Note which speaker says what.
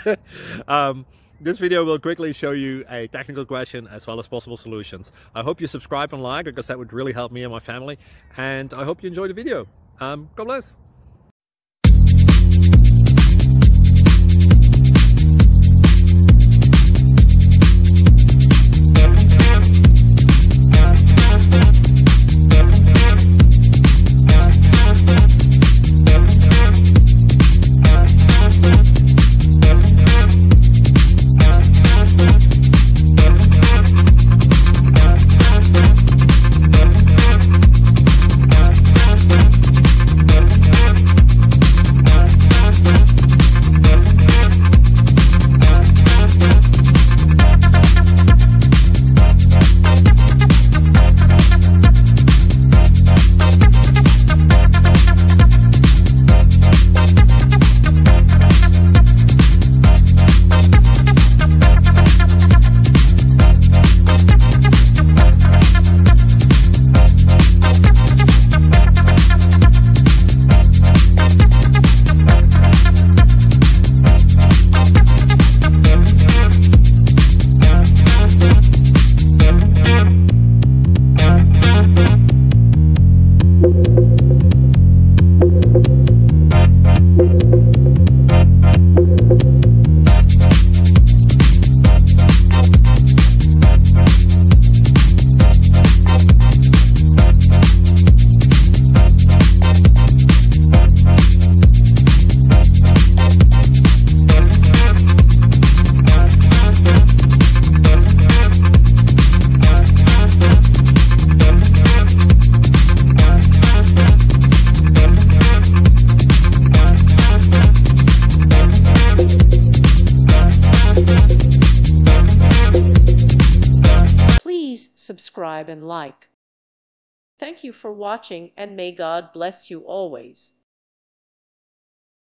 Speaker 1: This video will quickly show you a technical question as well as possible solutions. I hope you subscribe and like, because that would really help me and my family. And I hope you enjoy the video. God bless.
Speaker 2: Please subscribe and like. Thank you for watching, and may God bless you always.